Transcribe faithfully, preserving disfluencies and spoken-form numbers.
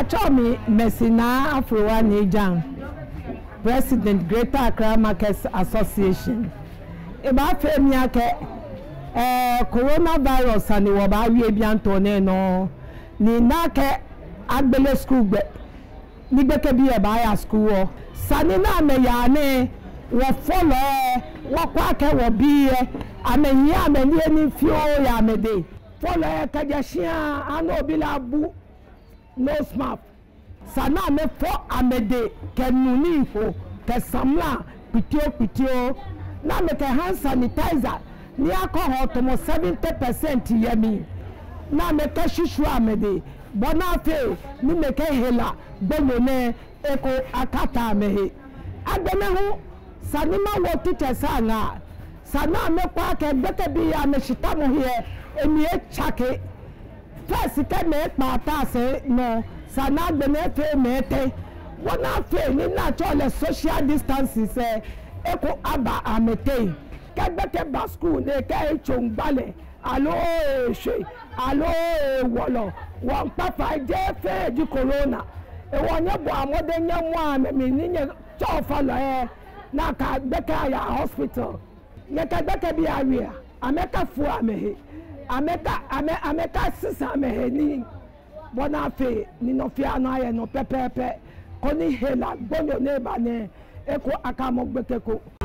Pachomi Messina Afroa Nijan, President Greater Accra Markets Association. Eba Femiake eh coronavirus and Waba Biantone no ni nake Agbele school be ni beke bi e ba school sanina me yane wo follow wo kwake wo bi amenyi amenye ni fio ya mede follow kajashia ano bilabu no smart sana me fo amede kenuni ho kesamla pitio pitio na me ke hand sanitizer ni alcohol to seventy percent yemi na me ke shishu amede bonafe ni me ke hela gbemone eko akata mehe agbeme ho sanima wo teacher sana sana me kwa ke beke bi ya me shita mo here emi e chake first ke me pa ta se no sana agbeme fe me te bonafe ni na chole social distances eh eko aba amete ke beke ba school ne ke chongbale alo she alo wolo won papa je fe di corona e wonye bo amode nyamo amemi ni chofa lo e na ka beka ya hospital ye ka beka bi awia ameka fu amehe ameka ame ameka sisa amehe ni bona fe ni no fi anu aye no pepepe koni hela gbonyo ne ba ne eko akamo gbekeko